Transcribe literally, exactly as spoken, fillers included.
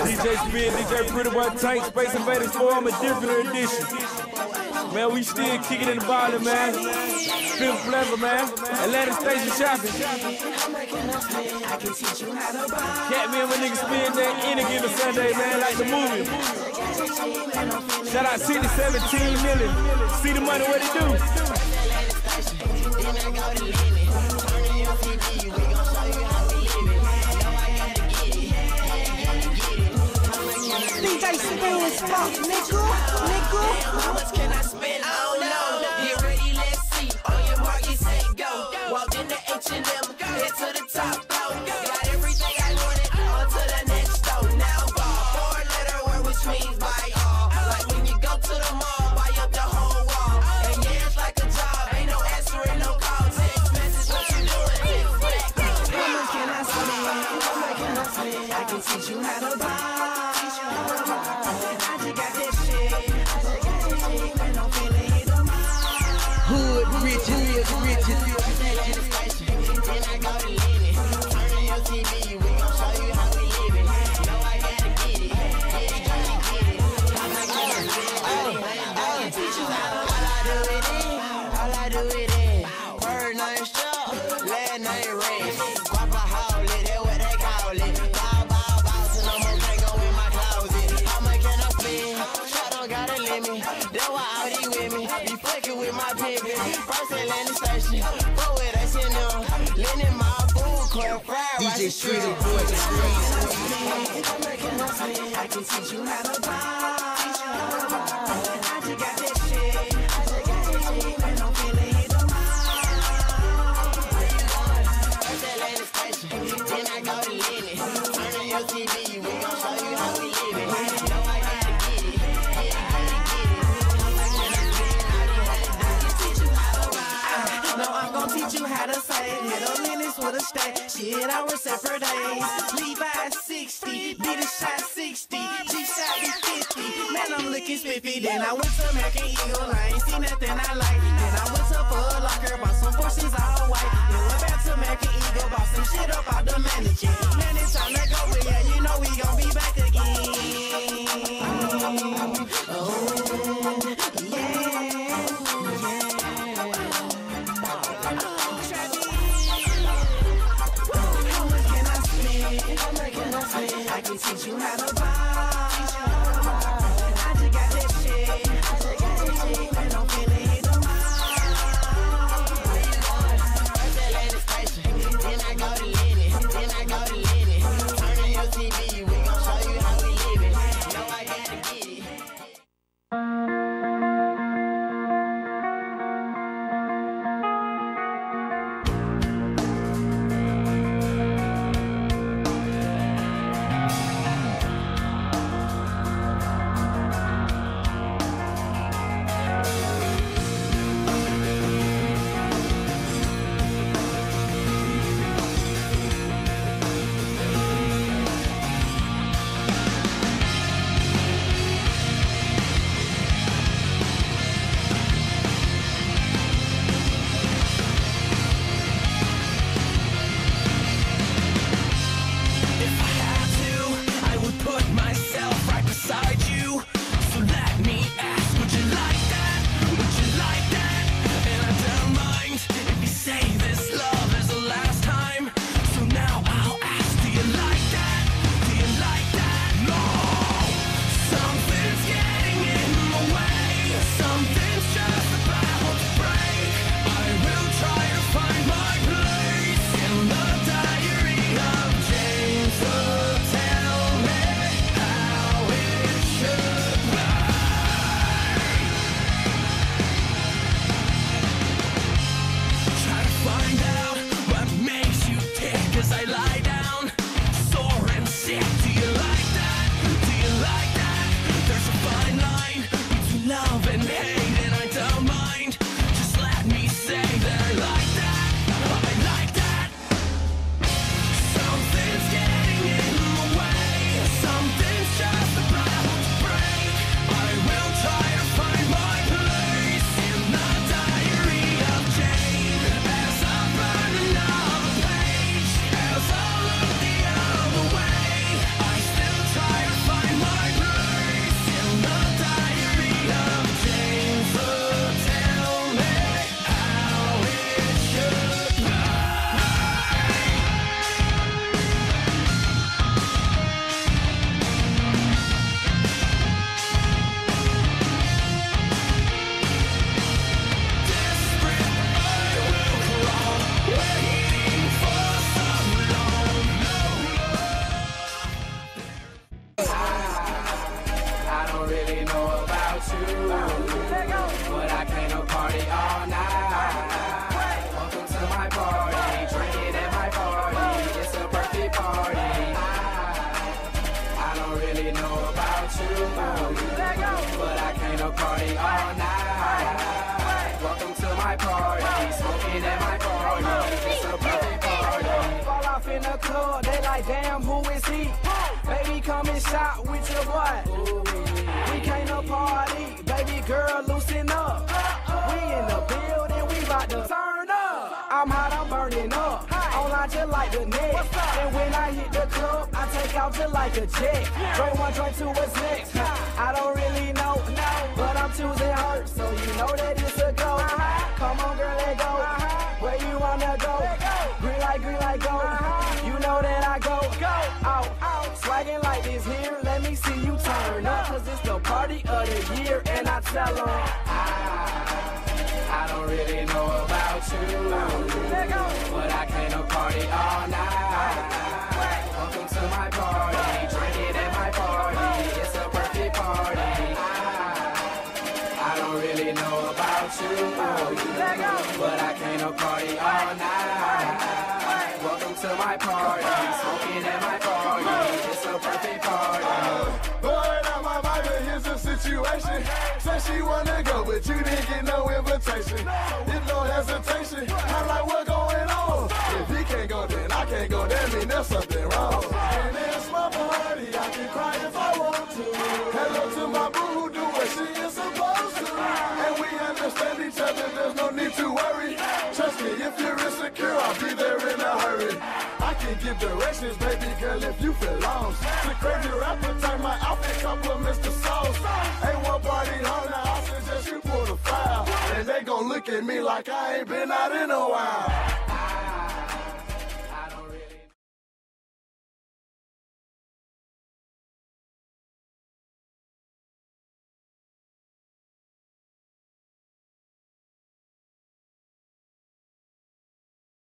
D J Speed, D J Pretty Boy Tank, Space Invaders four, I'm a different edition. Man, we still kicking in the bottom, man. Fifth Pleasure, man. Atlantic Station shopping. Catch me and my niggas spin there any given Sunday, man, like the movie. Shout out City seventeen million. See the money, what it do? D J Speed, fuck, nigga, nigga. How much can I spend? I don't know. Get ready, let's see. On your mark, you say go. Walked in the H and M, head to the top floor. Got everything I wanted, on to the next store. Now ball, four letter word, which means buy all. Like when you go to the mall, buy up the whole wall. And yeah, it's like a job, ain't no answering, no call. Text message, what you doing? How much can I spend? How much can I spend? I can teach you how to buy. D J Street, boy, the streets. I can teach you how to buy. I just got that shit. I just got that shit. And I'm feeling hit the mind. First Atlantic Station, then I go to Lenny. Turn on your T V, we gon' show you how we live it. Know I gotta get it. Yeah, I gotta get it. No, I'm gon' teach you how to save. Hit a minutes with a stack. Shit, I work separate days. Levi's sixty, beat a shot sixty, G-shot be fifty. Man, I'm looking spiffy. Then I went to American Eagle, I ain't seen nothing I like. Then I went to Foot Locker, bought some forces all white. Then went back to American Eagle, bought some shit up out the mannequin. Man, it's time to go, but yeah, you know we gon' be back again. Oh, yeah. I can teach you how to buy. I just got that shit. I just got that shit. And I'm feeling hit the mind. First Atlantic Station, then I go to Lenny. Then I go to Lenny. Turn on your T V, we gon' show you how we live it. Know I gotta get it. As I like, damn, who is he? Baby, come and shop with your boy. We came to party, baby girl, loosen up. We in the building, we bout to turn up. I'm hot, I'm burning up. Online just like the next. And when I hit the club, I take out just like a jet. Drink one, drink two, what's next? I don't really know, but I'm choosing her, so you know that it's a go. Come on, girl, let go. Where you wanna go? Green light, green light, go. You know that I go. Out, out, swagging like this here. Let me see you turn up, cause it's the party of the year. And I tell them, I, I don't really know about you, but I came to party all night. Welcome to my party, drinking at my party. It's a perfect party. I, I don't really know about you, but I came to party all night. Welcome to my party, smoking at my party. It's a perfect party. Boy, now my vibe, here's the situation. Said she wanna go, but you didn't get no invitation. There's no hesitation. I'm like, what going on? If he can't go, then I can't go. That mean there's something wrong. And it's my party, I can cry if I want to. Hello to my boo who do what she is supposed to. And we understand each other, there's no need to worry. Trust me, if you're insecure, I'll be there in a hurry. I can give directions, baby girl, if you feel lost. The crazy rapper, turn my outfit compliments the sauce. Ain't one party home, the house is just you pull the file. And they gon' look at me like I ain't been out in a while.